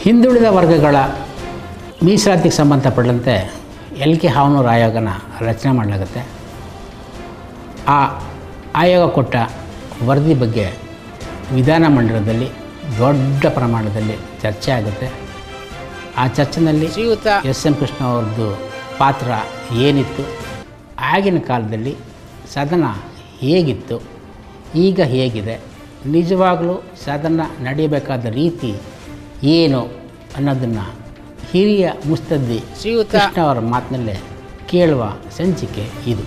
ಹಿಂದುಳಿದ ವರ್ಗಗಳ ಮೀಸಲಾತಿಗೆ ಸಂಬಂಧಪಟ್ಟಂತೆ LK ಹಾವನೂರು ಆಯೋಗನ ರಚನೆ ಮಾಡಲಾಗುತ್ತೆ. ಆ ಆಯೋಗ ಕೊಟ್ಟ ವರದಿ ಬಗ್ಗೆ ವಿಧಾನಮಂಡಲದಲ್ಲಿ ದೊಡ್ಡ ಪ್ರಮಾಣದಲ್ಲಿ ಚರ್ಚೆ ಆಗುತ್ತೆ. ಆ ಚರ್ಚೆಯಲ್ಲಿ ಶ್ರೀಯುತ SM ಕೃಷ್ಣ ಅವ್ರದ್ದು ಪಾತ್ರ ಏನಿತ್ತು, ಆಗಿನ ಕಾಲದಲ್ಲಿ ಸದನ ಹೇಗಿತ್ತು, ಈಗ ಹೇಗಿದೆ, ನಿಜವಾಗಲೂ ಸದನ ನಡೆಯಬೇಕಾದ ರೀತಿ ಏನು ಅನ್ನೋದನ್ನು ಹಿರಿಯ ಮುಸ್ತದ್ದಿ ಶ್ರೀಯುತ ಕೃಷ್ಣ ಅವರ ಮಾತಿನಲ್ಲೇ ಕೇಳುವ ಸಂಚಿಕೆ ಇದು.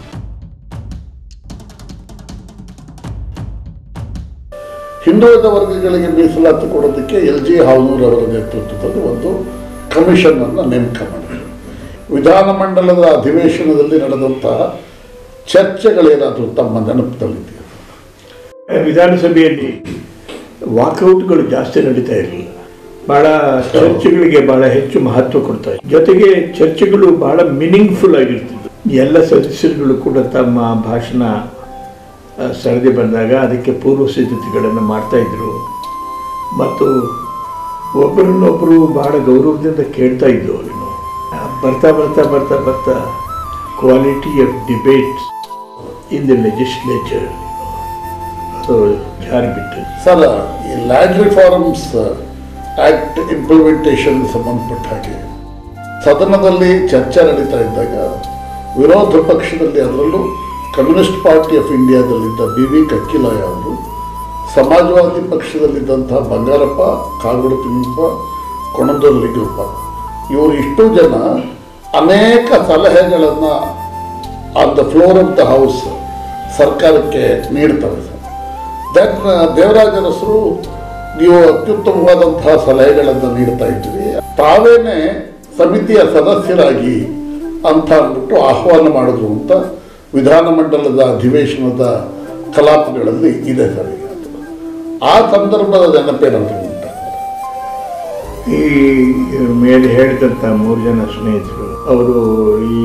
ಹಿಂದುಳಿದ ವರ್ಗಗಳಿಗೆ ಮೀಸಲಾತಿ ಕೊಡೋದಕ್ಕೆ LG ಹಾವನೂರು ಅವರ ನೇತೃತ್ವದಲ್ಲಿ ಒಂದು ಕಮಿಷನನ್ನು ನೇಮಕ ಮಾಡಿದರು. ವಿಧಾನಮಂಡಲದ ಅಧಿವೇಶನದಲ್ಲಿ ನಡೆದಂತಹ ಚರ್ಚೆಗಳೇನಾದರೂ ತಮ್ಮ ನೆನಪಿನಲ್ಲಿದೆಯಾ? ವಿಧಾನಸಭೆಯಲ್ಲಿ ವಾಕೌಟ್ಗಳು ಜಾಸ್ತಿ ನಡೀತಾ ಇರಲಿಲ್ಲ. ಭಾಳ ಚರ್ಚೆಗಳಿಗೆ ಭಾಳ ಹೆಚ್ಚು ಮಹತ್ವ ಕೊಡ್ತಾ ಇದ್ರು. ಜೊತೆಗೆ ಚರ್ಚೆಗಳು ಭಾಳ ಮೀನಿಂಗ್ಫುಲ್ ಆಗಿರ್ತಿದ್ವು. ಎಲ್ಲ ಸದಸ್ಯರುಗಳು ಕೂಡ ತಮ್ಮ ಭಾಷಣ ಸರದಿ ಬಂದಾಗ ಅದಕ್ಕೆ ಪೂರ್ವ ಸಿದ್ಧತೆಗಳನ್ನು ಮಾಡ್ತಾಯಿದ್ರು ಮತ್ತು ಒಬ್ಬರನ್ನೊಬ್ಬರು ಭಾಳ ಗೌರವದಿಂದ ಕೇಳ್ತಾ ಇದ್ವು. ಇನ್ನು ಬರ್ತಾ ಬರ್ತಾ ಬರ್ತಾ ಬರ್ತಾ quality of debates in the legislature ಅದು ಜಾರಿಬಿಟ್ಟು. ಸರ್, ಈ ಲ್ಯಾಂಡ್ ರಿಫಾರ್ಮ್ಸ್ ಆ್ಯಕ್ಟ್ ಇಂಪ್ಲಿಮೆಂಟೇಷನ್ ಸಂಬಂಧಪಟ್ಟ ಹಾಗೆ ಸದನದಲ್ಲಿ ಚರ್ಚೆ ನಡೀತಾ ಇದ್ದಾಗ ವಿರೋಧ ಪಕ್ಷದಲ್ಲಿ, ಅದರಲ್ಲೂ ಕಮ್ಯುನಿಸ್ಟ್ ಪಾರ್ಟಿ ಆಫ್ ಇಂಡಿಯಾದಲ್ಲಿದ್ದ BV ಕಕ್ಕಿಲಾಯ ಅವರು, ಸಮಾಜವಾದಿ ಪಕ್ಷದಲ್ಲಿದ್ದಂತಹ ಬಂಗಾರಪ್ಪ, ಕಾಗೋಡು ತಿಮ್ಮಪ್ಪ, ಕೊಣಂದೂರು ಲಿಂಗಪ್ಪ, ಇವರು ಇಷ್ಟು ಜನ ಅನೇಕ ಸಲಹೆಗಳನ್ನು on the floor of the house ಸರ್ಕಾರಕ್ಕೆ ನೀಡ್ತಾರೆ. ಸರ್, ದೆನ್ ದೇವರಾಜ ಅರಸರು, ನೀವು ಅತ್ಯುತ್ತಮವಾದಂತಹ ಸಲಹೆಗಳನ್ನು ನೀಡ್ತಾ ಇದ್ದೀರಿ, ತಾವೇನೇ ಸಮಿತಿಯ ಸದಸ್ಯರಾಗಿ ಅಂತ ಅಂದ್ಬಿಟ್ಟು ಆಹ್ವಾನ ಮಾಡಿದ್ರು ಅಂತ ವಿಧಾನಮಂಡಲದ ಅಧಿವೇಶನದ ಕಲಾಪಗಳಲ್ಲಿ ಇದೆ ಸರ್. ಆ ಸಂದರ್ಭದ ನೆನಪೇನಾದರೂ ಉಂಟು? ಈ ಮೇಲೆ ಹೇಳಿದಂಥ 3 ಜನ ಸ್ನೇಹಿತರು ಅವರು ಈ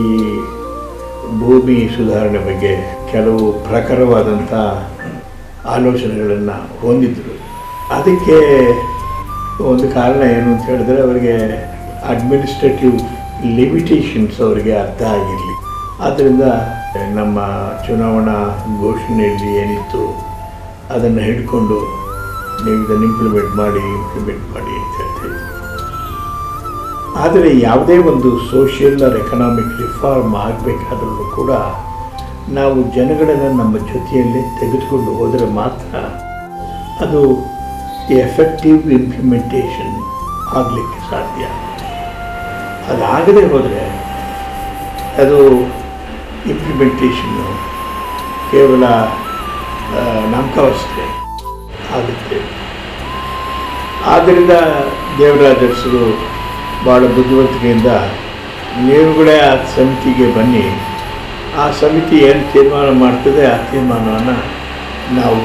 ಭೂಮಿ ಸುಧಾರಣೆ ಬಗ್ಗೆ ಕೆಲವು ಪ್ರಖರವಾದಂಥ ಆಲೋಚನೆಗಳನ್ನು ಹೊಂದಿದ್ರು. ಅದಕ್ಕೆ ಒಂದು ಕಾರಣ ಏನು ಅಂತ ಹೇಳಿದ್ರೆ, ಅವರಿಗೆ ಅಡ್ಮಿನಿಸ್ಟ್ರೇಟಿವ್ ಲಿಮಿಟೇಷನ್ಸ್ ಅವರಿಗೆ ಅರ್ಥ ಆಗಿರಲಿ. ಆದ್ದರಿಂದ ನಮ್ಮ ಚುನಾವಣಾ ಘೋಷಣೆಯಲ್ಲಿ ಏನಿತ್ತು ಅದನ್ನು ಹಿಡ್ಕೊಂಡು ನೀವು ಇದನ್ನು ಇಂಪ್ಲಿಮೆಂಟ್ ಮಾಡಿ ಅಂತ ಹೇಳ್ತೀವಿ. ಆದರೆ ಯಾವುದೇ ಒಂದು ಸೋಷಿಯಲ್ ಆರ್ ಎಕನಾಮಿಕ್ ರಿಫಾರ್ಮ್ ಆಗಬೇಕಾದ್ರೂ ಕೂಡ ನಾವು ಜನಗಳನ್ನು ನಮ್ಮ ಜೊತೆಯಲ್ಲೇ ತೆಗೆದುಕೊಂಡು ಹೋದರೆ ಮಾತ್ರ ಅದು ಎಫೆಕ್ಟಿವ್ ಇಂಪ್ಲಿಮೆಂಟೇಷನ್ ಆಗಲಿಕ್ಕೆ ಸಾಧ್ಯ. ಅದಾಗದೇ ಹೋದರೆ ಅದು ಇಂಪ್ಲಿಮೆಂಟೇಷನ್ನು ಕೇವಲ ನಾಮಕಾವಸ್ಥೆ ಆಗುತ್ತೆ. ಆದ್ದರಿಂದ ದೇವರಾಜ ಅರಸರು ಭಾಳ ಬುದ್ಧಿವಂತಿಕೆಯಿಂದ ನೀವುಗಳೇ ಆ ಸಮಿತಿಗೆ ಬನ್ನಿ, ಆ ಸಮಿತಿ ಏನು ತೀರ್ಮಾನ ಮಾಡ್ತದೆ ಆ ತೀರ್ಮಾನವನ್ನು ನಾವು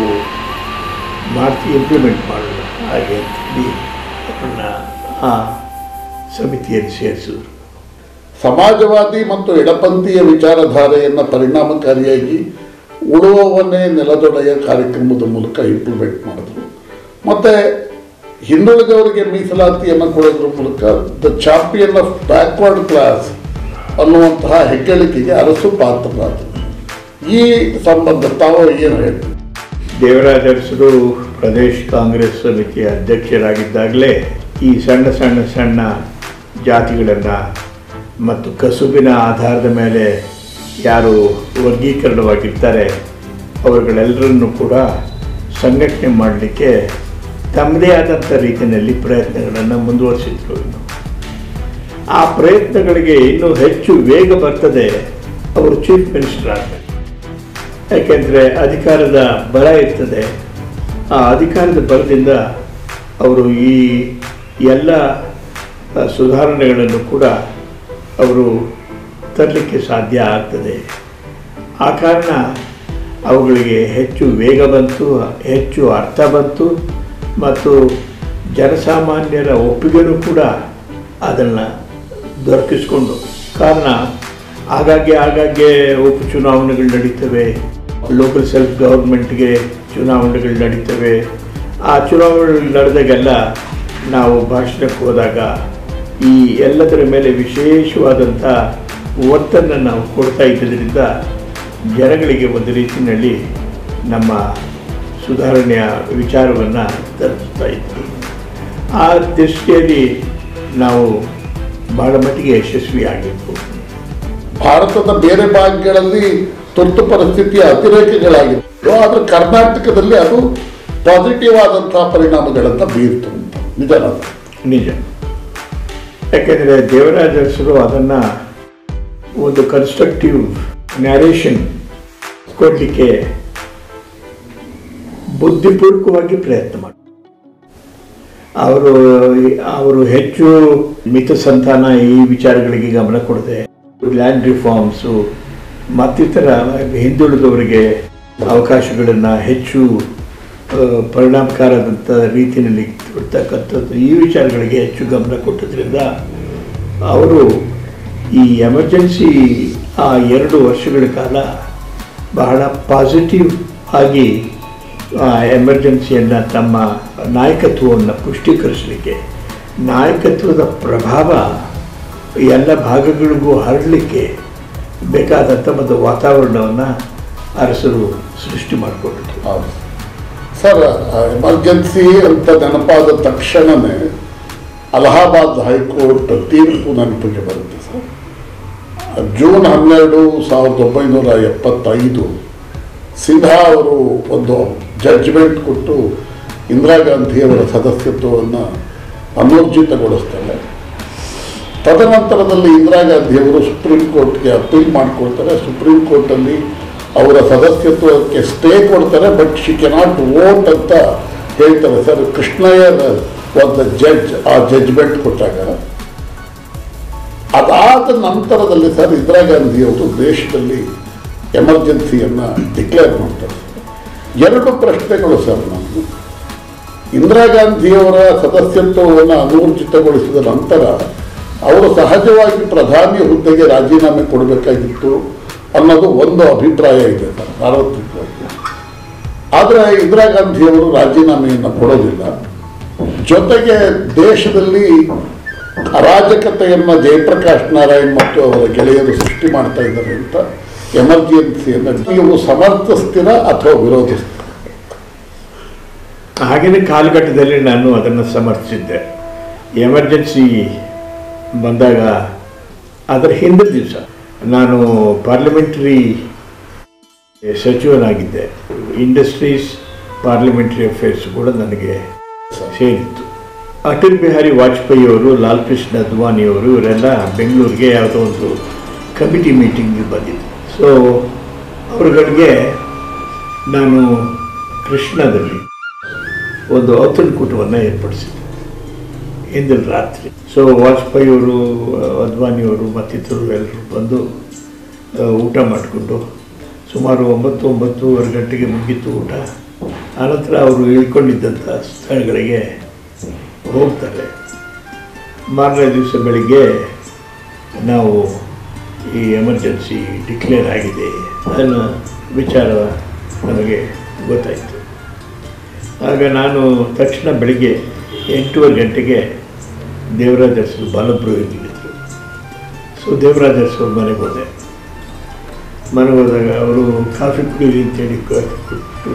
ಇಂಪ್ಲಿಮೆಂಟ್ ಮಾಡೋಣ ಹಾಗೆ ಅಂತೇಳಿ ಅವರನ್ನು ಆ ಸಮಿತಿಯಲ್ಲಿ ಸೇರಿಸಿದ್ರು. ಸಮಾಜವಾದಿ ಮತ್ತು ಎಡಪಂಥೀಯ ವಿಚಾರಧಾರೆಯನ್ನು ಪರಿಣಾಮಕಾರಿಯಾಗಿ ಉಳುವವನ್ನೇ ನೆಲದೊಡೆಯ ಕಾರ್ಯಕ್ರಮದ ಮೂಲಕ ಇಂಪ್ಲಿಮೆಂಟ್ ಮಾಡಿದ್ರು. ಮತ್ತು ಹಿಂದುಳಿದವರಿಗೆ ಮೀಸಲಾತಿಯನ್ನು ಕೊಡೋದ್ರ ಮೂಲಕ the champion of backward class ಅನ್ನುವಂತಹ ಹೆಗ್ಗಳಿಕೆಗೆ ಅರಸು ಪಾತ್ರರಾದರು. ಈ ಸಂಬಂಧ ತಾವು ಏನು ಹೇಳ್ತೀವಿ? ದೇವರಾಜ ಅರಸರು ಪ್ರದೇಶ ಕಾಂಗ್ರೆಸ್ ಸಮಿತಿಯ ಅಧ್ಯಕ್ಷರಾಗಿದ್ದಾಗಲೇ ಈ ಸಣ್ಣ ಸಣ್ಣ ಸಣ್ಣ ಜಾತಿಗಳನ್ನು ಮತ್ತು ಕಸುಬಿನ ಆಧಾರದ ಮೇಲೆ ಯಾರು ವರ್ಗೀಕರಣವಾಗಿರ್ತಾರೆ ಅವರುಗಳೆಲ್ಲರನ್ನು ಕೂಡ ಸಂಘಟನೆ ಮಾಡಲಿಕ್ಕೆ ತಮ್ಮದೇ ಆದಂಥ ರೀತಿಯಲ್ಲಿ ಪ್ರಯತ್ನಗಳನ್ನು ಮುಂದುವರಿಸಿದ್ರು. ಆ ಪ್ರಯತ್ನಗಳಿಗೆ ಇನ್ನೂ ಹೆಚ್ಚು ವೇಗ ಬರ್ತದೆ ಅವರು ಚೀಫ್ ಮಿನಿಸ್ಟರ್ ಆಗಬೇಕು. ಯಾಕೆಂದರೆ ಅಧಿಕಾರದ ಬಲ ಇರ್ತದೆ. ಆ ಅಧಿಕಾರದ ಬಲದಿಂದ ಅವರು ಈ ಎಲ್ಲ ಸುಧಾರಣೆಗಳನ್ನು ಕೂಡ ಅವರು ತರಲಿಕ್ಕೆ ಸಾಧ್ಯ ಆಗ್ತದೆ. ಆ ಕಾರಣ ಅವುಗಳಿಗೆ ಹೆಚ್ಚು ವೇಗ ಬಂತು, ಹೆಚ್ಚು ಅರ್ಥ ಬಂತು ಮತ್ತು ಜನಸಾಮಾನ್ಯರ ಒಪ್ಪಿಗೆನೂ ಕೂಡ ಅದನ್ನು ದೊರಕಿಸ್ಕೊಂಡು. ಕಾರಣ ಆಗಾಗ್ಗೆ ಉಪಚುನಾವಣೆಗಳು ನಡೀತವೆ, ಲೋಕಲ್ ಸೆಲ್ಫ್ ಗೌರ್ಮೆಂಟ್ಗೆ ಚುನಾವಣೆಗಳು ನಡೀತವೆ. ಆ ಚುನಾವಣೆಗಳು ನಡೆದಾಗೆಲ್ಲ ನಾವು ಭಾಷಣಕ್ಕೆ ಹೋದಾಗ ಈ ಎಲ್ಲದರ ಮೇಲೆ ವಿಶೇಷವಾದಂಥ ಒತ್ತನ್ನು ನಾವು ಕೊಡ್ತಾ ಇದ್ದರಿಂದ ಜನಗಳಿಗೆ ಒಂದು ರೀತಿಯಲ್ಲಿ ನಮ್ಮ ಸುಧಾರಣೆಯ ವಿಚಾರವನ್ನು ತಲುಪಿಸ್ತಾ ಇದ್ವಿ. ಆ ದೃಷ್ಟಿಯಲ್ಲಿ ನಾವು ಬಹಳ ಮಟ್ಟಿಗೆ ಯಶಸ್ವಿಯಾಗಿತ್ತು. ಭಾರತದ ಬೇರೆ ಭಾಗಗಳಲ್ಲಿ ತುರ್ತು ಪರಿಸ್ಥಿತಿಯ ಅತಿರೇಕಗಳಾಗಿತ್ತು, ಆದರೆ ಕರ್ನಾಟಕದಲ್ಲಿ ಅದು ಪಾಸಿಟಿವ್ ಆದಂತಹ ಪರಿಣಾಮಗಳನ್ನು ಬೀರ್ತು ಅಂತ ನಿಜ. ಯಾಕೆಂದರೆ ದೇವರಾಜ ಅರಸರು ಅದನ್ನು ಒಂದು ಕನ್ಸ್ಟ್ರಕ್ಟಿವ್ ನ್ಯಾರೇಷನ್ ಕೊಡಲಿಕ್ಕೆ ಬುದ್ಧಿಪೂರ್ವಕವಾಗಿ ಪ್ರಯತ್ನ ಮಾಡಿ ಅವರು ಹೆಚ್ಚು ಮಿತ ಸಂತಾನ ಈ ವಿಚಾರಗಳಿಗೆ ಗಮನ ಕೊಡದೆ ಲ್ಯಾಂಡ್ ರಿಫಾರ್ಮ್ಸು ಮತ್ತಿತರ ಹಿಂದುಳಿದವರಿಗೆ ಅವಕಾಶಗಳನ್ನು ಹೆಚ್ಚು ಪರಿಣಾಮಕಾರದಂಥ ರೀತಿಯಲ್ಲಿ ಕೊಡ್ತಕ್ಕಂಥದ್ದು ಈ ವಿಚಾರಗಳಿಗೆ ಹೆಚ್ಚು ಗಮನ ಕೊಟ್ಟದ್ರಿಂದ ಅವರು ಈ ಎಮರ್ಜೆನ್ಸಿ ಆ 2 ವರ್ಷಗಳ ಕಾಲ ಬಹಳ ಪಾಸಿಟಿವ್ ಆಗಿ ಆ ಎಮರ್ಜೆನ್ಸಿಯನ್ನು ತಮ್ಮ ನಾಯಕತ್ವವನ್ನು ಪುಷ್ಟೀಕರಿಸಲಿಕ್ಕೆ, ನಾಯಕತ್ವದ ಪ್ರಭಾವ ಎಲ್ಲ ಭಾಗಗಳಿಗೂ ಹರಡಲಿಕ್ಕೆ ಬೇಕಾದಂಥ ಒಂದು ವಾತಾವರಣವನ್ನು ಅರಸರು ಸೃಷ್ಟಿ ಮಾಡಿಕೊಟ್ಟಿದ್ರು. ಸರ್, ಎಮರ್ಜೆನ್ಸಿ ಅಂತ ನೆನಪಾದ ತಕ್ಷಣವೇ ಅಲಹಾಬಾದ್ ಹೈಕೋರ್ಟ್ ತೀರ್ಪು ನೆನಪಿಗೆ ಬರುತ್ತೆ ಸರ್. ಜೂನ್ 12, 1975 ಸಿನ್ಹಾ ಅವರು ಒಂದು ಜಡ್ಜ್ಮೆಂಟ್ ಕೊಟ್ಟು ಇಂದಿರಾ ಗಾಂಧಿಯವರ ಸದಸ್ಯತ್ವವನ್ನು ಅನೂರ್ಜಿತಗೊಳಿಸ್ತಾರೆ. ತದನಂತರದಲ್ಲಿ ಇಂದಿರಾ ಗಾಂಧಿಯವರು ಸುಪ್ರೀಂ ಕೋರ್ಟ್ಗೆ ಅಪೀಲ್ ಮಾಡಿಕೊಳ್ತಾರೆ. ಸುಪ್ರೀಂ ಕೋರ್ಟಲ್ಲಿ ಅವರ ಸದಸ್ಯತ್ವಕ್ಕೆ ಸ್ಟೇ ಕೊಡ್ತಾರೆ, ಬಟ್ ಶಿ ಕೆನಾಟ್ ವೋಟ್ ಅಂತ ಹೇಳ್ತಾರೆ ಸರ್. ಕೃಷ್ಣಯ್ಯರ್ ಒಂದು ಜಡ್ಜ್ ಆ ಜಡ್ಜ್ಮೆಂಟ್ ಕೊಟ್ಟಾಗ ಅದಾದ ನಂತರದಲ್ಲಿ ಸರ್ ಇಂದಿರಾ ಗಾಂಧಿಯವರು ದೇಶದಲ್ಲಿ ಎಮರ್ಜೆನ್ಸಿಯನ್ನು ಡಿಕ್ಲೇರ್ ಮಾಡ್ತಾರೆ. 2 ಪ್ರಶ್ನೆಗಳು ಸರ್. ನಮಗೆ ಇಂದಿರಾ ಗಾಂಧಿಯವರ ಸದಸ್ಯತ್ವವನ್ನು ಅನೂರ್ಜಿತಗೊಳಿಸಿದ ನಂತರ ಅವರು ಸಹಜವಾಗಿ ಪ್ರಧಾನಿ ಹುದ್ದೆಗೆ ರಾಜೀನಾಮೆ ಕೊಡಬೇಕಾಗಿತ್ತು ಅನ್ನೋದು ಒಂದು ಅಭಿಪ್ರಾಯ ಇದೆ ಸರ್ ಸಾರ್ವತ್ರಿಕವಾಗಿ. ಆದರೆ ಇಂದಿರಾ ಗಾಂಧಿಯವರು ರಾಜೀನಾಮೆಯನ್ನು ಕೊಡೋದಿಲ್ಲ. ಜೊತೆಗೆ ದೇಶದಲ್ಲಿ ಅರಾಜಕತೆಯನ್ನು ಜಯಪ್ರಕಾಶ್ ನಾರಾಯಣ್ ಮತ್ತು ಅವರ ಗೆಳೆಯರು ಸೃಷ್ಟಿ ಮಾಡ್ತಾ ಇದ್ದಾರೆ ಅಂತ ಎಮರ್ಜೆನ್ಸಿಯನ್ನು ನೀವು ಸಮರ್ಥಿಸ್ತೀರಾ ಅಥವಾ ವಿರೋಧಿಸ್ತೀರಾ? ಆಗಿನ ಕಾಲಘಟ್ಟದಲ್ಲಿ ನಾನು ಅದನ್ನು ಸಮರ್ಥಿಸಿದ್ದೆ. ಎಮರ್ಜೆನ್ಸಿ ಬಂದಾಗ ಅದರ ಹಿಂದಿನ ದಿವಸ ನಾನು ಪಾರ್ಲಿಮೆಂಟರಿ ಸಚಿವನಾಗಿದ್ದೆ. ಇಂಡಸ್ಟ್ರೀಸ್ ಪಾರ್ಲಿಮೆಂಟರಿ ಅಫೇರ್ಸ್ ಕೂಡ ನನಗೆ ಸೇರಿತ್ತು. ಅಟಲ್ ಬಿಹಾರಿ ವಾಜಪೇಯಿ ಅವರು, ಲಾಲ್ ಕೃಷ್ಣ ಅದ್ವಾನಿಯವರು ಇವರೆಲ್ಲ ಬೆಂಗಳೂರಿಗೆ ಯಾವುದೋ ಒಂದು ಕಮಿಟಿ ಮೀಟಿಂಗ್ಗೆ ಬಂದಿದ್ದರು. ಸೊ ಅವರುಗಳಿಗೆ ನಾನು ಕೃಷ್ಣದಲ್ಲಿ ಒಂದು ಔತಣಕೂಟವನ್ನು ಏರ್ಪಡಿಸಿದ್ದೆ ಹಿಂದಿನ ರಾತ್ರಿ. ಸೊ ವಾಜಪೇಯಿಯವರು, ಅದ್ವಾನಿಯವರು ಮತ್ತಿತರರು ಎಲ್ಲರೂ ಬಂದು ಊಟ ಮಾಡಿಕೊಂಡು ಸುಮಾರು 9-9:30 ಗಂಟೆಗೆ ಮುಗಿತು ಊಟ. ಆನಂತರ ಅವರು ಇಳ್ಕೊಂಡಿದ್ದಂಥ ಸ್ಥಳಗಳಿಗೆ ಹೋಗ್ತಾರೆ. ಮಾರನೇ ದಿವಸ ಬೆಳಿಗ್ಗೆ ನಾವು ಈ ಎಮರ್ಜೆನ್ಸಿ ಡಿಕ್ಲೇರ್ ಆಗಿದೆ ಅನ್ನೋ ವಿಚಾರ ನಮಗೆ ಗೊತ್ತಾಯಿತು. ಆಗ ನಾನು ತಕ್ಷಣ ಬೆಳಿಗ್ಗೆ 8:15 ಗಂಟೆಗೆ ದೇವರಾಜ ಅರಸರು ಬಾಲಬ್ರೂಹಿಂಗಿದ್ರು. ಸೊ ದೇವರಾಜ ಅರಸರು ಮನೆಗೆ ಹೋದಾಗ ಅವರು ಕಾಫಿ ಕುಡೀರಿ ಅಂತೇಳಿ ಕಾಫಿ ಕೊಟ್ಟು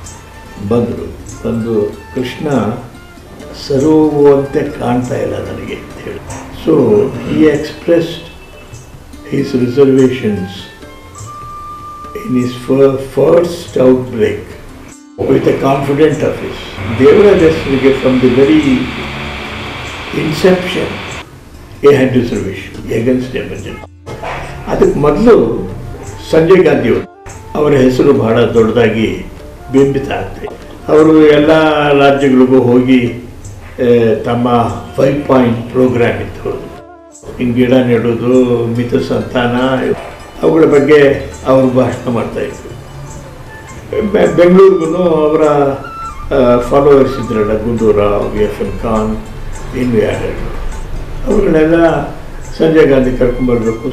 ಬಂದು ಕೃಷ್ಣ ಸರೋಗುವಂತೆ ಕಾಣ್ತಾ ಇಲ್ಲ ನನಗೆ ಅಂತ ಹೇಳಿ. So he expressed his reservations in his first outbreak with a confident office. Devaraj Arasarige from the very inception he had reservation against emergency. ಅದಕ್ಕೆ ಮೊದಲು ಸಂಜಯ್ ಗಾಂಧಿ ಅವರ ಹೆಸರು ಬಹಳ ದೊಡ್ಡದಾಗಿ ಬಿಂಬಿತ ಆಗ್ತದೆ. ಅವರು ಎಲ್ಲ ರಾಜ್ಯಗಳಿಗೂ ಹೋಗಿ ತಮ್ಮ 5 ಪಾಯಿಂಟ್ ಪ್ರೋಗ್ರಾಮ್ ಇತ್ತು. ಗಿಡ ನೆಡೋದು, ಮಿತ ಸಂತಾನ, ಅವುಗಳ ಬಗ್ಗೆ ಅವರು ಭಾಷಣ ಮಾಡ್ತಾಯಿದ್ರು. ಬೆಂಗಳೂರಿಗೂ ಅವರ ಫಾಲೋವರ್ಸ್ ಇದ್ರಲ್ಲ, ಗುಂಡೂರಾವ್, FM ಖಾನ್, ಇನ್ನು ಯಾರ್ಯಾರು, ಅವುಗಳನ್ನೆಲ್ಲ ಸಂಜಯ್ ಗಾಂಧಿ ಕರ್ಕೊಂಬರ್ಬೇಕು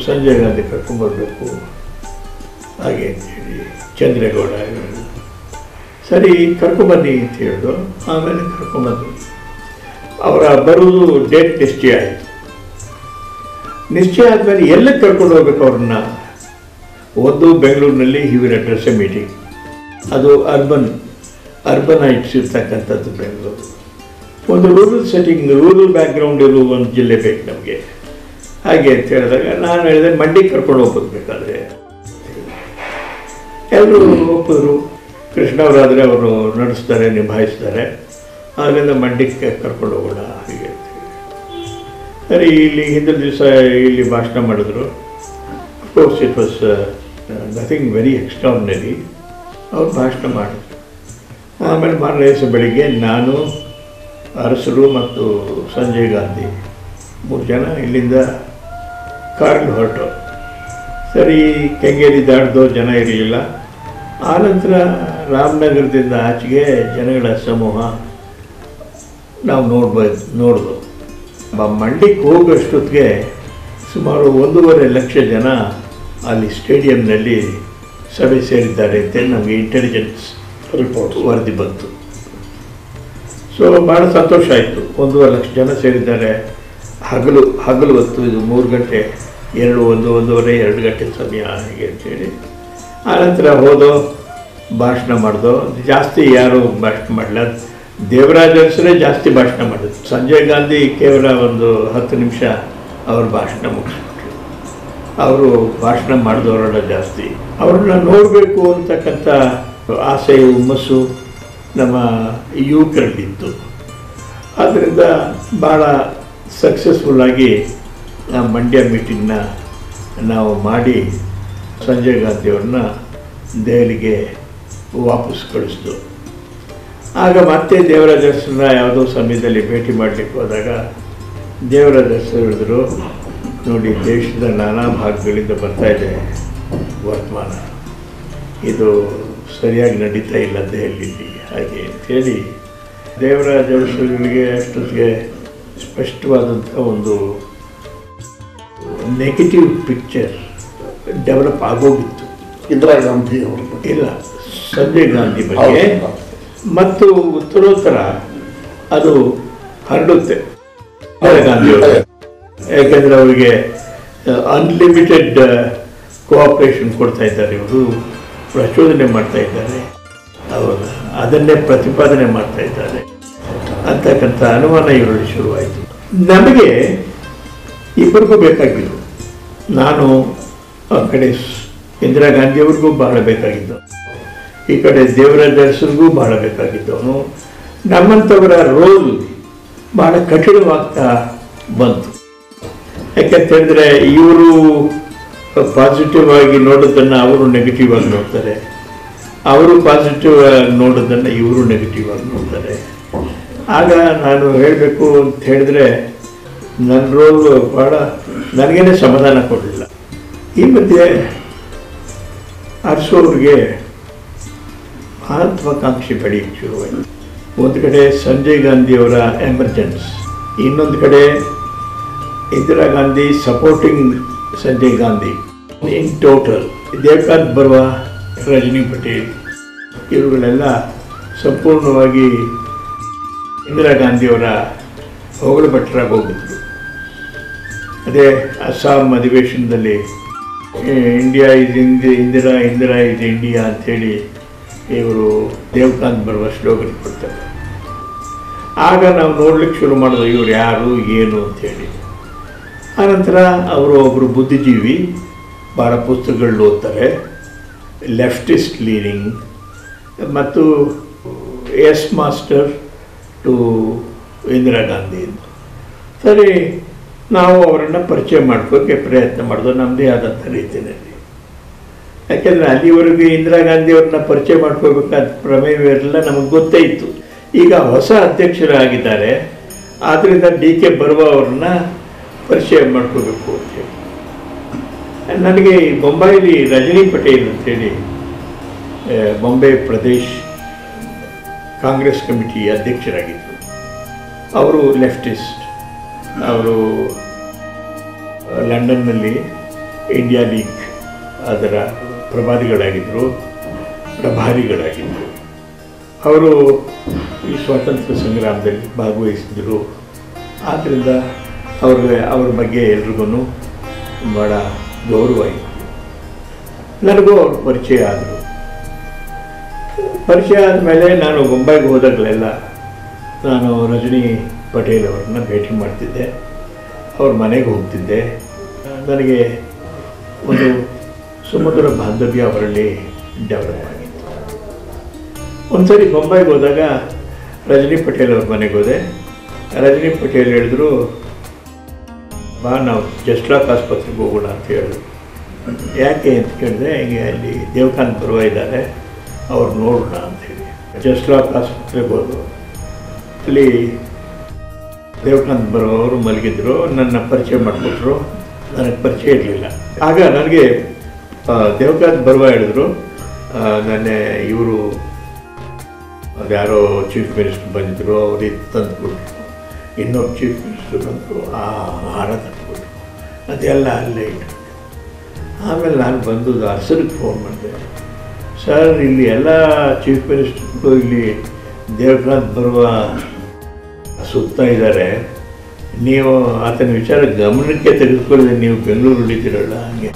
ಹಾಗೆ ಅಂತೇಳಿ ಚಂದ್ರೇಗೌಡ ಸರಿ ಕರ್ಕೊಂಬನ್ನಿ ಅಂತ ಹೇಳಿದ್ರು. ಆಮೇಲೆ ಕರ್ಕೊಂಬಂದು ಅವರ ಬರುವುದು ಡೇಟ್ ನಿಶ್ಚಯ ಆಯಿತು. ನಿಶ್ಚಯ ಆದಮೇಲೆ ಎಲ್ಲಕ್ಕೆ ಕರ್ಕೊಂಡು ಹೋಗ್ಬೇಕು ಅವ್ರನ್ನ? ಒಂದು ಬೆಂಗಳೂರಿನಲ್ಲಿ he will address a meeting. ಅದು ಅರ್ಬನೈಟ್ಸ್ ಇರ್ತಕ್ಕಂಥದ್ದು ಬೆಂಗಳೂರು. ಒಂದು ರೂರಲ್ ಸೆಟ್ಟಿಂಗ್, ರೂರಲ್ ಬ್ಯಾಕ್ಗ್ರೌಂಡ್ ಇರುವ ಒಂದು ಜಿಲ್ಲೆ ಬೇಕು ನಮಗೆ. ಹಾಗೆ ಅಂತ ಹೇಳಿದಾಗ ನಾನು ಹೇಳಿದೆ ಮಂಡಿಗೆ ಕರ್ಕೊಂಡು ಹೋಗ್ಬೋದು ಬೇಕಾದರೆ. ಎಲ್ಲರೂ ಒಪ್ಪಿದ್ರು. ಕೃಷ್ಣವರಾದರೆ ಅವರು ನಡೆಸ್ತಾರೆ, ನಿಭಾಯಿಸ್ತಾರೆ, ಅದರಿಂದ ಮಂಡಿಗೆ ಕರ್ಕೊಂಡು ಹೋಗೋಣ ಹಾಗೆ ಅಂತ ಹೇಳಿ. ಸರಿ, ಇಲ್ಲಿ ಹಿಂದಿನ ದಿವಸ ಇಲ್ಲಿ ಭಾಷಣ ಮಾಡಿದ್ರು. Of course it was nothing very extraordinary. ಅವ್ರು ಭಾಷಣ ಮಾಡಿದ್ರು. ಆಮೇಲೆ ಮಾರನೇ ದಿವಸ ಬೆಳಿಗ್ಗೆ ನಾನು, ಅರಸರು ಮತ್ತು ಸಂಜಯ್ ಗಾಂಧಿ 3 ಜನ ಇಲ್ಲಿಂದ ಕಾರಲ್ಲಿ ಹೊರಟು. ಸರಿ, ಕೆಂಗೇರಿ ದಾಟ್ದೋ ಜನ ಇರಲಿಲ್ಲ. ಆನಂತರ ರಾಮನಗರದಿಂದ ಆಚೆಗೆ ಜನಗಳ ಸಮೂಹ ನಾವು ನೋಡಿದ್ವು. ಮಂಡಿಗೆ ಹೋಗೋಷ್ಟೊತ್ತಿಗೆ ಸುಮಾರು 1.5 ಲಕ್ಷ ಜನ ಅಲ್ಲಿ ಸ್ಟೇಡಿಯಂನಲ್ಲಿ ಸಭೆ ಸೇರಿದ್ದಾರೆ ಅಂತ ನಮಗೆ ಇಂಟೆಲಿಜೆನ್ಸ್ ರಿಪೋರ್ಟ್ ವರದಿ ಬಂತು. ಸೊ ಭಾಳ ಸಂತೋಷ ಆಯಿತು. 1.5 ಲಕ್ಷ ಜನ ಸೇರಿದ್ದಾರೆ. ಹಗಲು ಹೊತ್ತು, ಇದು 3 ಗಂಟೆ, 1:30 ಗಂಟೆ ಸಮಯ ಹೀಗೆ ಅಂತೇಳಿ. ಆನಂತರ ಹೋದೋ, ಭಾಷಣ ಮಾಡ್ದೋ. ಜಾಸ್ತಿ ಯಾರು ಭಾಷಣ ಮಾಡಲ್ಲ, ದೇವರಾಜ ಅರಸರೇ ಜಾಸ್ತಿ ಭಾಷಣ ಮಾಡಿದ್ರು. ಸಂಜಯ್ ಗಾಂಧಿ ಕೇವಲ ಒಂದು 10 ನಿಮಿಷ ಅವ್ರ ಭಾಷಣ ಮುಗಿಸ್ಬಿಟ್ರು. ಅವರು ಭಾಷಣ ಮಾಡಿದವರೆಲ್ಲ ಜಾಸ್ತಿ. ಅವ್ರನ್ನ ನೋಡಬೇಕು ಅಂತಕ್ಕಂಥ ಆಸೆ, ಹುಮ್ಮಸ್ಸು ನಮ್ಮ ಯುವಕರಲ್ಲಿತ್ತು. ಆದ್ದರಿಂದ ಭಾಳ ಸಕ್ಸಸ್ಫುಲ್ಲಾಗಿ ಆ ಮಂಡ್ಯ ಮೀಟಿಂಗ್ನ ನಾವು ಮಾಡಿ ಸಂಜಯ್ ಗಾಂಧಿಯವ್ರನ್ನ ದೆಹಲಿಗೆ ವಾಪಸ್ ಕಳಿಸ್ದು. ಆಗ ಮತ್ತೆ ದೇವರಾಜ ಅರಸರನ್ನ ಯಾವುದೋ ಸಮಯದಲ್ಲಿ ಭೇಟಿ ಮಾಡಲಿಕ್ಕೆ ಹೋದಾಗ ದೇವರಾಜ ಅರಸರು ಹೇಳಿದ್ರು, ನೋಡಿ, ದೇಶದ ನಾನಾ ಭಾಗಗಳಿಂದ ಬರ್ತಾ ಇದೆ ವರ್ತಮಾನ, ಇದು ಸರಿಯಾಗಿ ನಡೀತಾ ಇಲ್ಲ ದೆಹಲಿಯಲ್ಲಿ ಹಾಗೆ ಅಂಥೇಳಿ ದೇವರಾಜ ಅರಸರುಗಳಿಗೆ ಅಷ್ಟೊತ್ತಿಗೆ ಸ್ಪಷ್ಟವಾದಂಥ ಒಂದು ನೆಗೆಟಿವ್ ಪಿಕ್ಚರ್ ಡೆವಲಪ್ ಆಗೋಗಿತ್ತು. ಇಂದಿರಾ ಗಾಂಧಿ ಅವರು ಇಲ್ಲ, ಸಂಜಯ್ ಗಾಂಧಿ ಬಗ್ಗೆ. ಮತ್ತು ಉತ್ತರೋತ್ತರ ಅದು ಹರಡುತ್ತೆ ಇಂದಿರಾ ಗಾಂಧಿಯವರು. ಯಾಕೆಂದರೆ ಅವರಿಗೆ ಅನ್ಲಿಮಿಟೆಡ್ ಕೋಆಪ್ರೇಷನ್ ಕೊಡ್ತಾ ಇದ್ದಾರೆ, ಇವರು ಪ್ರಚೋದನೆ ಮಾಡ್ತಾ ಇದ್ದಾರೆ, ಅವರು ಅದನ್ನೇ ಪ್ರತಿಪಾದನೆ ಮಾಡ್ತಾ ಇದ್ದಾರೆ ಅಂತಕ್ಕಂಥ ಅನುಮಾನ ಇವರಲ್ಲಿ ಶುರುವಾಯಿತು. ನಮಗೆ ಇಬ್ಬರಿಗೂ ಬೇಕಾಗಿದ್ದು, ನಾನು ಆ ಕಡೆ ಇಂದಿರಾ ಗಾಂಧಿಯವ್ರಿಗೂ ಬಹಳ ಬೇಕಾಗಿದ್ದು, ಈ ಕಡೆ ದೇವರಾಜ ಅರಸರಿಗೂ ಬಹಳ ಬೇಕಾಗಿದ್ದವನು. ನಮ್ಮಂಥವರ ರೋಲ್ ಬಹಳ ಕಠಿಣವಾಗ್ತಾ ಬಂತು. ಯಾಕೆಂತ ಹೇಳಿದ್ರೆ ಇವರು ಪಾಸಿಟಿವ್ ಆಗಿ ನೋಡೋದನ್ನು ಅವರು ನೆಗೆಟಿವ್ ಆಗಿ ನೋಡ್ತಾರೆ, ಅವರು ಪಾಸಿಟಿವ್ ಆಗಿ ನೋಡೋದನ್ನು ಇವರು ನೆಗೆಟಿವ್ ಆಗಿ ನೋಡ್ತಾರೆ. ಆಗ ನಾನು ಹೇಳಬೇಕು ಅಂತ ಹೇಳಿದ್ರೆ ನನ್ನ ರೋಲ್ ಭಾಳ ನನಗೇನೆ ಸಮಾಧಾನ ಕೊಡಲಿಲ್ಲ. ಈ ಮಧ್ಯೆ ಅರಸೋರಿಗೆ ಮಹತ್ವಾಕಾಂಕ್ಷೆ ಬೆಳೆಯಕ್ಕೆ ಶುರುವಾಯಿತು. ಒಂದು ಕಡೆ ಸಂಜಯ್ ಗಾಂಧಿಯವರ ಎಮರ್ಜೆನ್ಸ್, ಇನ್ನೊಂದು ಕಡೆ Indira Gandhi supporting Sanjay Gandhi. In total Devakant Barua, Rajni Patel ಇವುಗಳೆಲ್ಲ ಸಂಪೂರ್ಣವಾಗಿ ಇಂದಿರಾ ಗಾಂಧಿಯವರ ಹೊಗಳು ಭಟ್ಟರಾಗಿ ಹೋಗಿದ್ರು. ಅದೇ ಅಸ್ಸಾಂ ಅಧಿವೇಶನದಲ್ಲಿ India is Indira, Indira is India ಅಂಥೇಳಿ ಇವರು ದೇವಕಾಂತ್ ಬರ್ವಾ ಸ್ಲೋಗನ್ ಕೊಡ್ತಾರೆ. ಆಗ ನಾವು ನೋಡ್ಲಿಕ್ಕೆ ಶುರು ಮಾಡಿದ್ವು ಇವರು ಯಾರು ಏನು ಅಂಥೇಳಿ. ಆನಂತರ ಅವರು ಒಬ್ಬರು ಬುದ್ಧಿಜೀವಿ, ಭಾಳ ಪುಸ್ತಕಗಳು ಓದ್ತಾರೆ, ಲೆಫ್ಟಿಸ್ಟ್ ಲೀನಿಂಗ್, ಮತ್ತು yes master to Indira Gandhi. ಸರಿ, ನಾವು ಅವರನ್ನು ಪರಿಚಯ ಮಾಡ್ಕೋಕ್ಕೆ ಪ್ರಯತ್ನ ಮಾಡಿದ್ವು ನಮ್ಮದೇ ಆದಂಥ ರೀತಿಯಲ್ಲಿ. ಯಾಕೆಂದರೆ ಅಲ್ಲಿವರೆಗೂ ಇಂದಿರಾ ಗಾಂಧಿಯವ್ರನ್ನ ಪರಿಚಯ ಮಾಡ್ಕೋಬೇಕಾದ ಪ್ರಮೇಯವೆಲ್ಲ ನಮಗೆ ಗೊತ್ತೇ ಇತ್ತು. ಈಗ ಹೊಸ ಅಧ್ಯಕ್ಷರಾಗಿದ್ದಾರೆ, ಆದ್ದರಿಂದ DK ಬರ್ವಾ ಅವ್ರನ್ನ ಪರಿಚಯ ಮಾಡ್ಕೋಬೇಕು ಅಂತೇಳಿ ನನಗೆ ಬೊಂಬಾಯಿಲಿ ರಜನಿ ಪಟೇಲ್ ಅಂತೇಳಿ ಬಾಂಬೆ ಪ್ರದೇಶ್ ಕಾಂಗ್ರೆಸ್ ಕಮಿಟಿ ಅಧ್ಯಕ್ಷರಾಗಿದ್ದರು. ಅವರು ಲೆಫ್ಟಿಸ್ಟ್, ಅವರು ಲಂಡನ್ನಲ್ಲಿ ಇಂಡಿಯಾ ಲೀಗ್ ಅದರ ಪ್ರಭಾರಿಗಳಾಗಿದ್ದರು. ಅವರು ಈ ಸ್ವಾತಂತ್ರ್ಯ ಸಂಗ್ರಾಮದಲ್ಲಿ ಭಾಗವಹಿಸಿದರು. ಆದ್ದರಿಂದ ಅವ್ರ ಬಗ್ಗೆ ಎಲ್ರಿಗೂ ಭಾಳ ಗೌರವ ಇತ್ತು. ನನಗೂ ಅವ್ರ ಪರಿಚಯ ಆದರು. ಪರಿಚಯ ಆದಮೇಲೆ ನಾನು ಮುಂಬೈಗೆ ಹೋದಾಗಲೆಲ್ಲ ನಾನು ರಜನಿ ಪಟೇಲ್ ಅವ್ರನ್ನ ಭೇಟಿ ಮಾಡ್ತಿದ್ದೆ, ಅವ್ರ ಮನೆಗೆ ಹೋಗ್ತಿದ್ದೆ. ನನಗೆ ಒಂದು ಸುಮಧುರ ಬಾಂಧವ್ಯ ಅವರಲ್ಲಿ ಡೆವಲಪ್ ಆಗಿತ್ತು. ಒಂದ್ಸರಿ ಮುಂಬೈಗೆ ಹೋದಾಗ ರಜನಿ ಪಟೇಲ್ ಅವ್ರ ಮನೆಗೆ ಹೋದೆ. ರಜನಿ ಪಟೇಲ್ ಹೇಳಿದ್ರು, ಬಾ ನಾವು ಜಸ್ಲಾಕ್ ಆಸ್ಪತ್ರೆಗೆ ಹೋಗೋಣ ಅಂತ ಹೇಳಿದ್ರು. ಯಾಕೆ ಅಂತ ಕೇಳಿದ್ರೆ, ಹಿಂಗೆ ಅಲ್ಲಿ ದೇವಕಾಂತ್ ಬರ್ವಾ ಇದ್ದಾರೆ, ಅವ್ರು ನೋಡೋಣ ಅಂಥೇಳಿ ಜಸ್ಲಾಕ್ ಆಸ್ಪತ್ರೆಗೆ ಹೋದರು. ಅಲ್ಲಿ ದೇವಕಾಂತ್ ಬರ್ವಾ ಅವರು ಮಲಗಿದ್ರು. ನನ್ನ ಪರಿಚಯ ಮಾಡಿಕೊಟ್ರು. ನನಗೆ ಪರಿಚಯ ಇರಲಿಲ್ಲ. ಆಗ ನನಗೆ ದೇವಕಾಂತ್ ಬರ್ವಾ ಹೇಳಿದ್ರು, ಇವರು ಅದ್ಯಾರೋ ಚೀಫ್ ಮಿನಿಸ್ಟರ್ ಬಂದಿದ್ದರು, ಅವ್ರಿಗೆ ತಂದುಕೊಟ್ರು. ಇನ್ನೊಬ್ಬ ಚೀಫ್ ಮಿನಿಸ್ಟರ್ ಬಂದರು, ಆ ಹಾರ ತಂದುಕೊಟ್ರು. ಅದೆಲ್ಲ ಅಲ್ಲೇ ಇಟ್ಟು ಆಮೇಲೆ ನಾನು ಬಂದು ಅರಸರಿಗೆ ಫೋನ್ ಮಾಡಿದೆ. ಸರ್, ಇಲ್ಲಿ ಎಲ್ಲ ಚೀಫ್ ಮಿನಿಸ್ಟರ್ಗಳು ಇಲ್ಲಿ ದೇವಕಾಂತ್ ಬರ್ವಾ ಸುತ್ತ ಇದ್ದಾರೆ, ನೀವು ಆತನ ವಿಚಾರ ಗಮನಕ್ಕೆ ತೆಗೆದುಕೊಳ್ಳದೆ ನೀವು ಬೆಂಗಳೂರು ಉಳಿತೀರಲ್ಲ, ಹಂಗೆ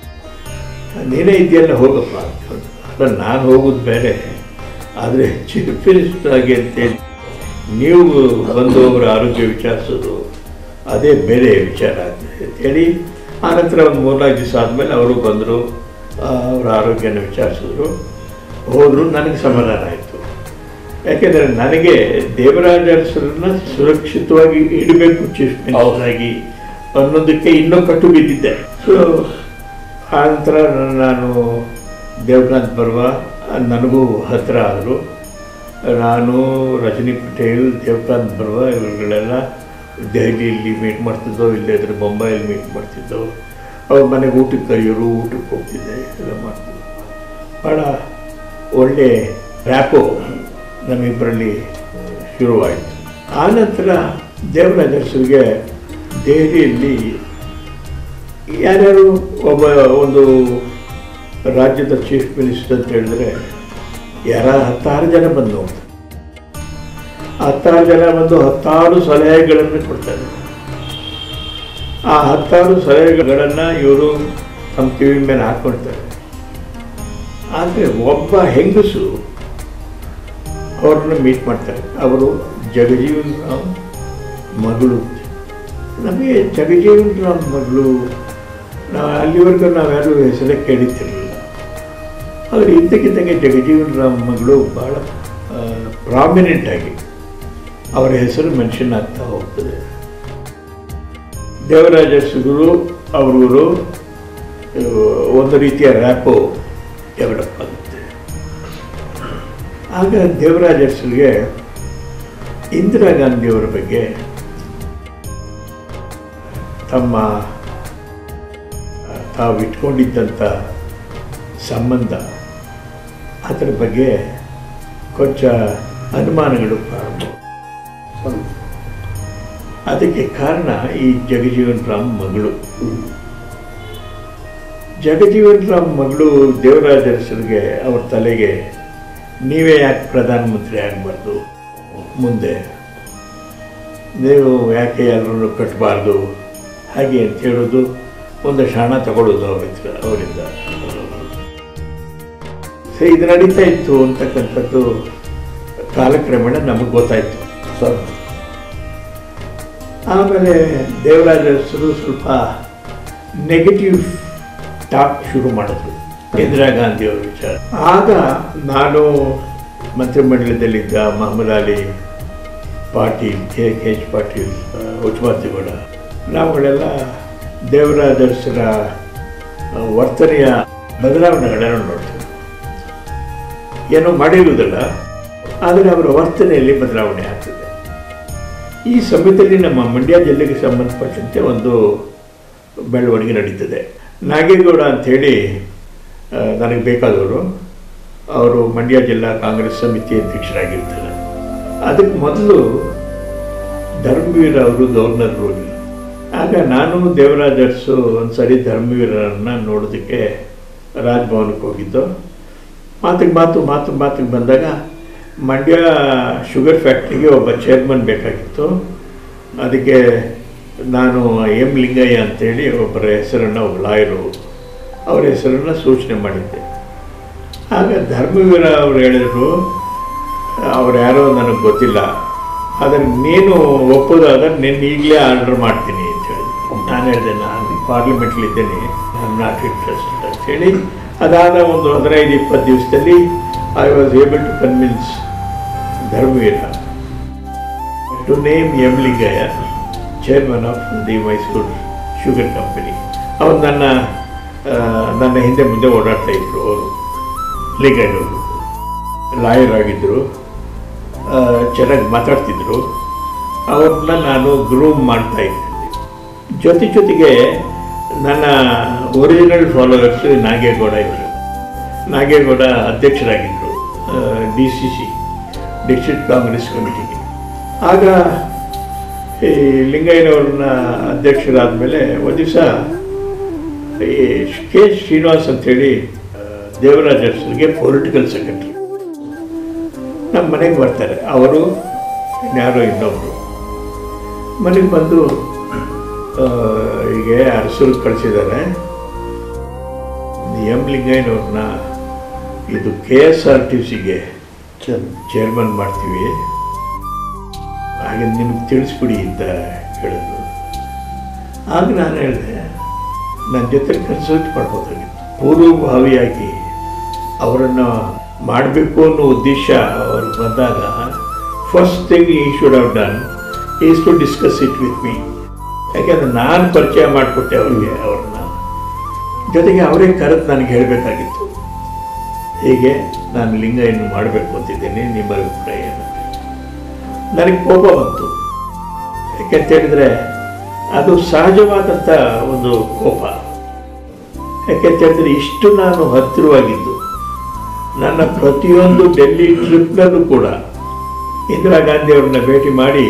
ನೀನೇ ಇದೆಯಲ್ಲ ಹೋಗಪ್ಪ ಅಂತ. ಅಲ್ಲ, ನಾನು ಹೋಗೋದು ಬೇರೆ, ಆದರೆ ಚೀಫ್ ಮಿನಿಸ್ಟರ್ ಆಗಿ ಅಂತೇಳಿ ನೀವು ಬಂದು ಅವರ ಆರೋಗ್ಯ ವಿಚಾರಿಸೋದು ಅದೇ ಬೇರೆ ವಿಚಾರ ಅಂತೇಳಿ, ಆನಂತರ ಒಂದು 3-4 ದಿವಸ ಆದಮೇಲೆ ಅವರು ಬಂದರು, ಅವರ ಆರೋಗ್ಯನ ವಿಚಾರಿಸಿದ್ರು, ಹೋದರು. ನನಗೆ ಸಮಾಧಾನ ಆಯಿತು. ಯಾಕೆಂದರೆ ನನಗೆ ದೇವರಾಜ ಅರಸರನ್ನ ಸುರಕ್ಷಿತವಾಗಿ ಇಡಬೇಕು ಚೀಫ್ ಮಿನಿಸ್ಟರ್ ಆಗಿ ಅನ್ನೋದಕ್ಕೆ ಇನ್ನೂ ಕಟ್ಟು ಬಿದ್ದಿದ್ದೆ. ಸೊ ಆನಂತರ ನಾನು ದೇವಕಾಂತ್ ಬರ್ವಾ ನನಗೂ ಹತ್ತಿರ ಆದರು. ನಾನು, ರಜನಿ ಪಟೇಲ್, ದೇವಕಾಂತ್ ಬರ್ವಾ ಇವುಗಳೆಲ್ಲ ದೆಹಲಿಯಲ್ಲಿ ಮೀಟ್ ಮಾಡ್ತಿದ್ದೋ, ಇಲ್ಲದ್ರೆ ಮುಂಬೈಯಲ್ಲಿ ಮೀಟ್ ಮಾಡ್ತಿದ್ದೋ. ಅವ್ರ ಮನೆಗೆ ಊಟಕ್ಕೆ ಕರೆಯೋರು, ಊಟಕ್ಕೆ ಹೋಗ್ತಿದ್ದೆ, ಎಲ್ಲ ಮಾಡ್ತಿದ್ದೆ. ಭಾಳ ಒಳ್ಳೆ ರ್ಯಾಪೋ ನಮ್ಮಿಬ್ಬರಲ್ಲಿ ಶುರುವಾಯಿತು. ಆನಂತರ ದೇವರಾಜ ಅರಸರಿಗೆ ದೆಹಲಿಯಲ್ಲಿ ಯಾರ್ಯಾರು ಒಂದು ರಾಜ್ಯದ ಚೀಫ್ ಮಿನಿಸ್ಟರ್ ಅಂತ ಹೇಳಿದ್ರೆ 16 ಜನ ಬಂದು ನೋಡ್ತಾರೆ. 16 ಜನ ಬಂದು 16 ಸಲಹೆಗಳನ್ನು ಕೊಡ್ತಾರೆ. ಆ 16 ಸಲಹೆಗಳನ್ನು ಇವರು ತಮ್ಮ ಕಿವಿ ಮೇಲೆ ಹಾಕ್ಕೊಳ್ತಾರೆ. ಆದರೆ ಒಬ್ಬ ಹೆಂಗಸು ಅವ್ರನ್ನ ಮೀಟ್ ಮಾಡ್ತಾರೆ. ಅವರು ಜಗಜೀವನ್ ರಾಮ್ ಮಗಳು. ನಮಗೆ ಜಗಜೀವನ್ ರಾಮ್ ಮಗಳು ಅಲ್ಲಿವರೆಗೂ ನಾವ್ಯಾರು ಹೆಸರೇ ಕೇಳಿತಿರಲಿಲ್ಲ. ಆದರೆ ಇದ್ದಕ್ಕಿದ್ದಂಗೆ ಜಗಜೀವನ್ ರಾಮ್ ಮಗಳು ಭಾಳ ಪ್ರಾಮಿನೆಂಟ್ ಆಗಿ ಅವರ ಹೆಸರು ಮೆನ್ಷನ್ ಆಗ್ತಾ ಹೋಗ್ತದೆ. ದೇವರಾಜ ಅರಸರು ಅವರು ಒಂದು ರೀತಿಯ ರ್ಯಾಪೋ ಡೆವಲಪ್ ಆಗುತ್ತೆ. ಆಗ ದೇವರಾಜ ಅರಸರಿಗೆ ಇಂದಿರಾ ಗಾಂಧಿಯವರ ಬಗ್ಗೆ ತಾವು ಇಟ್ಕೊಂಡಿದ್ದಂಥ ಸಂಬಂಧ, ಅದರ ಬಗ್ಗೆ ಕೊಂಚ ಅನುಮಾನಗಳು ಪ್ರಾರಂಭ. ಅದಕ್ಕೆ ಕಾರಣ ಈ ಜಗಜೀವನ್ ರಾಮ್ ಮಗಳು. ಜಗಜೀವನ್ ರಾಮ್ ಮಗಳು ದೇವರಾಜ ಅರಸರಿಗೆ ಅವ್ರ ತಲೆಗೆ, ನೀವೇ ಯಾಕೆ ಪ್ರಧಾನಮಂತ್ರಿ ಆಗಬಾರ್ದು, ಮುಂದೆ ನೀವು ಯಾಕೆ ಎಲ್ಲರೂ ಕಟ್ಟಬಾರ್ದು, ಹಾಗೆ ಅಂತ ಹೇಳೋದು, ಒಂದಷ್ಟು ಹಣ ತಗೊಳ್ಳೋದು ಅವರಿಂದ. ಸೊ ಇದು ನಡೀತಾ ಇತ್ತು ಅಂತಕ್ಕಂಥದ್ದು ಕಾಲಕ್ರಮೇಣ ನಮಗೆ ಗೊತ್ತಾಯಿತು ಸರ್. ಆಮೇಲೆ ದೇವರಾಜ ಅರಸರು ಸ್ವಲ್ಪ ನೆಗೆಟಿವ್ ಟಾಕ್ ಶುರು ಮಾಡಿದ್ರು ಇಂದಿರಾ ಗಾಂಧಿಯವ್ರ ವಿಚಾರ. ಆಗ ನಾನು ಮಂತ್ರಿಮಂಡಲದಲ್ಲಿದ್ದ ಮಹಮ್ಮದ್ ಅಲಿ, ಪಾಟೀಲ್, KH ಪಾಟೀಲ್, ಹುಚ್ಚಮಾತಿಗೌಡ, ನಾವುಗಳೆಲ್ಲ ದೇವರಾಜ ಅರಸರ ವರ್ತನೆಯ ಬದಲಾವಣೆಗಳನ್ನು ನೋಡ್ತೀವಿ. ಏನೋ ಮಾಡಿರುವುದಿಲ್ಲ, ಆದರೆ ಅವರ ವರ್ತನೆಯಲ್ಲಿ ಬದಲಾವಣೆ ಆಗ್ತದೆ. ಈ ಸಮಯದಲ್ಲಿ ನಮ್ಮ ಮಂಡ್ಯ ಜಿಲ್ಲೆಗೆ ಸಂಬಂಧಪಟ್ಟಂತೆ ಒಂದು ಬೆಳವಣಿಗೆ ನಡೀತದೆ. ನಾಗೇಗೌಡ ಅಂಥೇಳಿ ನನಗೆ ಬೇಕಾದವರು, ಅವರು ಮಂಡ್ಯ ಜಿಲ್ಲಾ ಕಾಂಗ್ರೆಸ್ ಸಮಿತಿ ಅಧ್ಯಕ್ಷರಾಗಿರ್ತಾರೆ. ಅದಕ್ಕೆ ಮೊದಲು ಧರ್ಮವೀರ ಅವರು ಗವರ್ನರ್ ಹೋಗಿ. ಆಗ ನಾನು ದೇವರಾಜ ಅರಸು ಒಂದು ಸರಿ ಧರ್ಮವೀರರನ್ನು ನೋಡೋದಕ್ಕೆ ರಾಜಭವನಕ್ಕೆ ಹೋಗಿದ್ದು. ಮಾತಿಗೆ ಬಂದಾಗ ಮಂಡ್ಯ ಶುಗರ್ ಫ್ಯಾಕ್ಟ್ರಿಗೆ ಒಬ್ಬ ಚೇರ್ಮನ್ ಬೇಕಾಗಿತ್ತು. ಅದಕ್ಕೆ ನಾನು ಎಂ ಲಿಂಗಯ್ಯ ಅಂತೇಳಿ ಒಬ್ಬರ ಹೆಸರನ್ನು, ಒಬ್ಬ ಲಾಯರು ಅವರ ಹೆಸರನ್ನು ಸೂಚನೆ ಮಾಡಿದ್ದೆ. ಆಗ ಧರ್ಮವೀರ ಅವರು ಹೇಳಿದರು, ಅವ್ರು ಯಾರೋ ನನಗೆ ಗೊತ್ತಿಲ್ಲ, ಅದನ್ನು ನೀನು ಒಪ್ಪೋದಾದ್ರೆ ನೀನು ಈಗಲೇ ಆರ್ಡರ್ ಮಾಡ್ತೀನಿ ಅಂತ ಹೇಳಿದ್ರು. ನಾನು ಹೇಳಿದೆ, ನಾನು ಪಾರ್ಲಿಮೆಂಟ್ಲಿದ್ದೇನೆ, ನಾನು ನಾಟ್ ಇಂಟ್ರೆಸ್ಟೆಡ್ ಅಂತೇಳಿ. ಅದಾದ ಒಂದು 15-20 ದಿವಸದಲ್ಲಿ I was able to convince Dharmavira to name M Lingaiah chairman of the Mysore sugar company. ಅವರು ನನ್ನ ಹಿಂದೆ ಮುಂದೆ ಓಡಾಡ್ತಾ ಇದ್ರು. ಅವರು ಲಿಂಗಯ್ಯನವರು ಲಾಯರ್ ಆಗಿದ್ದರು, ಚೆನ್ನಾಗಿ ಮಾತಾಡ್ತಿದ್ರು. ಅವ್ರನ್ನ ನಾನು ಗ್ರೂಮ್ ಮಾಡ್ತಾ ಇದ್ದೀನಿ. ಜೊತೆಗೆ ನನ್ನ ಒರಿಜಿನಲ್ ಫಾಲೋವರ್ಸು ನಾಗೇಗೌಡ ಅಧ್ಯಕ್ಷರಾಗಿದ್ದರು DCC, ಡಿಸ್ಟ್ರಿಕ್ಟ್ ಕಾಂಗ್ರೆಸ್ ಕಮಿಟಿಗೆ. ಆಗ ಈ ಲಿಂಗಯ್ಯನವ್ರನ್ನ ಅಧ್ಯಕ್ಷರಾದ ಮೇಲೆ ಒಂದು ದಿವಸ ಈ ಕೆ ಶ್ರೀನಿವಾಸ್ ಅಂಥೇಳಿ ದೇವರಾಜ ಅರಸರಿಗೆ ಪೊಲಿಟಿಕಲ್ ಸೆಕ್ರೆಟರಿ ನಮ್ಮ ಮನೆಗೆ ಬರ್ತಾರೆ. ಅವರು ಯಾರೋ ಇನ್ನೊಬ್ಬರು ಮನೆಗೆ ಬಂದು ಹೀಗೆ ಅರಸರು ಕಳಿಸಿದ್ದಾರೆ, ಎಂ ಲಿಂಗಯ್ಯನವ್ರನ್ನ ಇದು KSRTCಗೆ ಚೇರ್ಮನ್ ಮಾಡ್ತೀವಿ, ಹಾಗೆ ನಿಮ್ಗೆ ತಿಳಿಸ್ಬಿಡಿ ಅಂತ ಹೇಳಿದ್ರು. ಆಗ ನಾನು ಹೇಳಿದೆ, ನನ್ನ ಜೊತೆ ಕನ್ಸಲ್ಟ್ ಮಾಡ್ಬೋದಾಗಿತ್ತು. ಪೂರ್ವಭಾವಿಯಾಗಿ ಅವರನ್ನು ಮಾಡಬೇಕು ಅನ್ನೋ ಉದ್ದೇಶ ಅವ್ರಿಗೆ ಬಂದಾಗ first thing he should have done is to discuss it with me. ಯಾಕೆಂದರೆ ನಾನು ಪರಿಚಯ ಮಾಡಿಕೊಟ್ಟೆ ಅವ್ರನ್ನ. ಜೊತೆಗೆ ಅವರೇ ಕರೆದು ನನಗೆ ಹೇಳಬೇಕಾಗಿತ್ತು, ಹೀಗೆ ನಾನು ಲಿಂಗಯ್ಯನ ಮಾಡಬೇಕು ಅಂತಿದ್ದೇನೆ, ನಿಮ್ಮ ಅಭಿಪ್ರಾಯ ಏನು? ನನಗೆ ಕೋಪ ಬಂತು. ಯಾಕೆಂತ ಹೇಳಿದರೆ ಅದು ಸಹಜವಾದಂಥ ಒಂದು ಕೋಪ. ಯಾಕೆಂತ ಹೇಳಿದ್ರೆ ಇಷ್ಟು ನಾನು ಹತ್ತಿರವಾಗಿದ್ದು, ನನ್ನ ಪ್ರತಿಯೊಂದು ಡೆಲ್ಲಿ ಟ್ರಿಪ್ನಲ್ಲೂ ಕೂಡ ಇಂದಿರಾ ಗಾಂಧಿ ಅವ್ರನ್ನ ಭೇಟಿ ಮಾಡಿ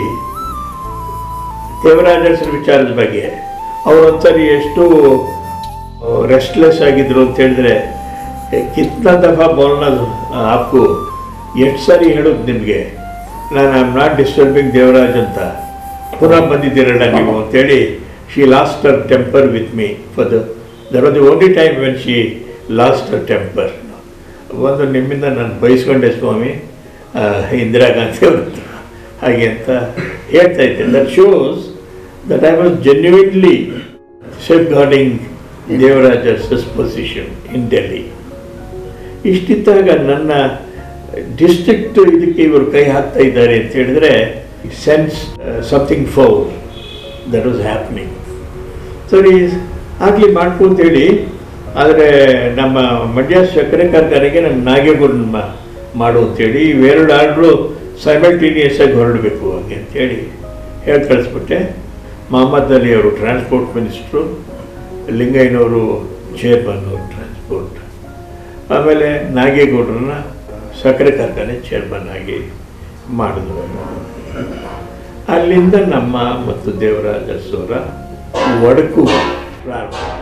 ದೇವರಾಜ ಅರಸರ ವಿಚಾರದ ಬಗ್ಗೆ ಅವರೊಂದ್ಸರಿ ಎಷ್ಟು ರೆಸ್ಟ್ಲೆಸ್ ಆಗಿದ್ರು ಅಂತ ಹೇಳಿದ್ರೆ, ಕಿತ್ನಾ ದಫಾ ಬೋಲ್ನ ಆಪ್ಕು ಎಷ್ಟು ಸಾರಿ ಹೇಳೋದು ನಿಮಗೆ, ನಾನು I am not disturbing Devaraj ಅಂತ, ಪುನಃ ಬಂದಿದ್ದೀರಲ್ಲ ನೀವು ಅಂತೇಳಿ. She lost her temper with me that was the only time when she lost her temper. ಒಂದು ನಿಮ್ಮಿಂದ ನಾನು ಬಯಸ್ಕೊಂಡೆ ಸ್ವಾಮಿ ಇಂದಿರಾ ಗಾಂಧಿ ಅವ್ರ ಹತ್ರ ಹಾಗೆ ಅಂತ ಹೇಳ್ತಾ ಇದ್ದೆ. That shows that I was genuinely safeguarding Devaraj Arasu's position in Delhi. ಇಷ್ಟಿದ್ದಾಗ ನನ್ನ ಡಿಸ್ಟ್ರಿಕ್ಟ್ ಇದಕ್ಕೆ ಇವರು ಕೈ ಹಾಕ್ತಾ ಇದ್ದಾರೆ ಅಂತ ಹೇಳಿದ್ರೆ sense something foul that was happening. ಸರಿ ಆಗಲಿ ಮಾಡ್ಕೊಂತೇಳಿ, ಆದರೆ ನಮ್ಮ ಮಂಡ್ಯ ಸಕ್ಕರೆ ಕಾರ್ಖಾನೆಗೆ ನಮ್ಮ ನಾಗೇಗೌಡನ ಮಾಡು ಅಂತೇಳಿ ಇವೆರಡು ಆರ್ಡ್ರು ಸೈಮಲ್ಟೇನಿಯಸ್ ಆಗಿ ಹೊರಡಬೇಕು ಹಾಗೆ ಅಂತೇಳಿ ಹೇಳಿ ಕಳಿಸ್ಬಿಟ್ಟೆ. ಮೊಹಮ್ಮದ್ ಅಲಿ ಅವರು ಟ್ರಾನ್ಸ್ಪೋರ್ಟ್ ಮಿನಿಸ್ಟ್ರು, ಲಿಂಗಯ್ಯನವರು ಚೇರ್ಮನ್ನು ಟ್ರಾನ್ಸ್ಪೋರ್ಟ್, ಆಮೇಲೆ ನಾಗೇಗೌಡರನ್ನ ಸಕ್ಕರೆ ಕಾರ್ಖಾನೆ ಚೇರ್ಮನ್ ಆಗಿ ಮಾಡಿದ್ರು. ಅಲ್ಲಿಂದ ನಮ್ಮ ಮತ್ತು ದೇವರಾಜ ಅರಸರ ಒಡಕು ಪ್ರಾರಂಭ.